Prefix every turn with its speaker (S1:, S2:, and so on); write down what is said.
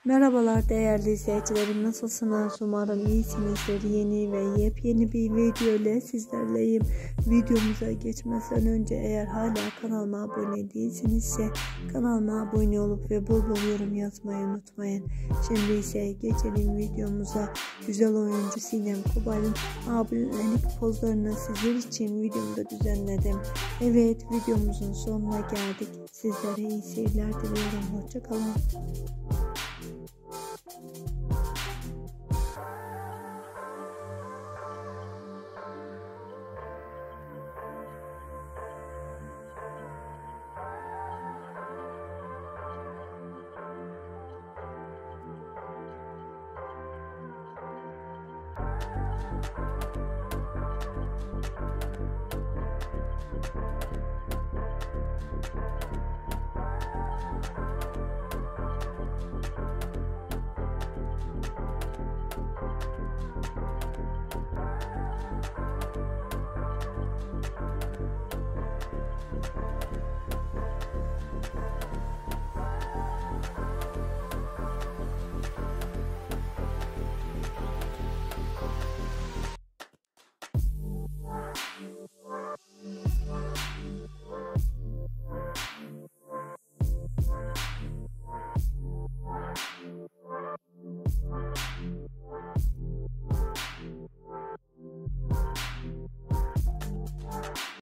S1: Merhabalar değerli izleyicilerim, nasılsınız? Umarım iyisinizdir. Yeni ve yepyeni bir video ile sizlerleyim. Videomuza geçmeden önce eğer hala kanalıma abone değilsinizse kanalıma abone olup ve bol bol yorum yazmayı unutmayın. Şimdi ise geçelim videomuza. Güzel oyuncu Sinem Kobal'in abilik pozlarını sizler için videomda düzenledim. Evet, videomuzun sonuna geldik. Sizlere iyi seyirler diliyorum. Hoşçakalın.